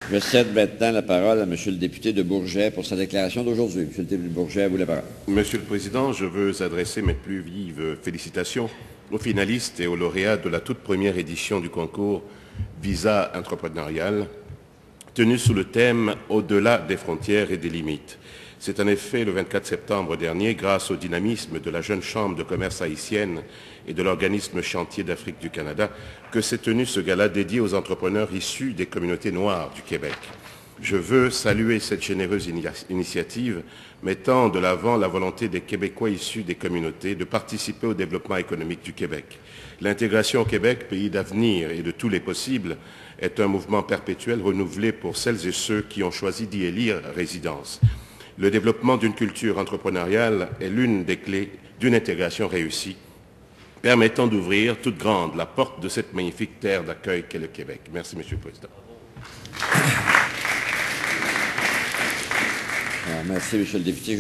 Je cède maintenant la parole à Monsieur le député de Bourget pour sa déclaration d'aujourd'hui. Monsieur le député de Bourget, à vous la parole. Monsieur le Président, je veux adresser mes plus vives félicitations aux finalistes et aux lauréats de la toute première édition du concours Visa entrepreneurial, tenu sous le thème « Au-delà des frontières et des limites ». C'est en effet le 24 septembre dernier, grâce au dynamisme de la jeune chambre de commerce haïtienne et de l'organisme Chantier d'Afrique du Canada, que s'est tenu ce gala dédié aux entrepreneurs issus des communautés noires du Québec. Je veux saluer cette généreuse initiative mettant de l'avant la volonté des Québécois issus des communautés de participer au développement économique du Québec. L'intégration au Québec, pays d'avenir et de tous les possibles, est un mouvement perpétuel renouvelé pour celles et ceux qui ont choisi d'y élire résidence. Le développement d'une culture entrepreneuriale est l'une des clés d'une intégration réussie, permettant d'ouvrir toute grande la porte de cette magnifique terre d'accueil qu'est le Québec. Merci, Monsieur le Président. Merci, Monsieur le député.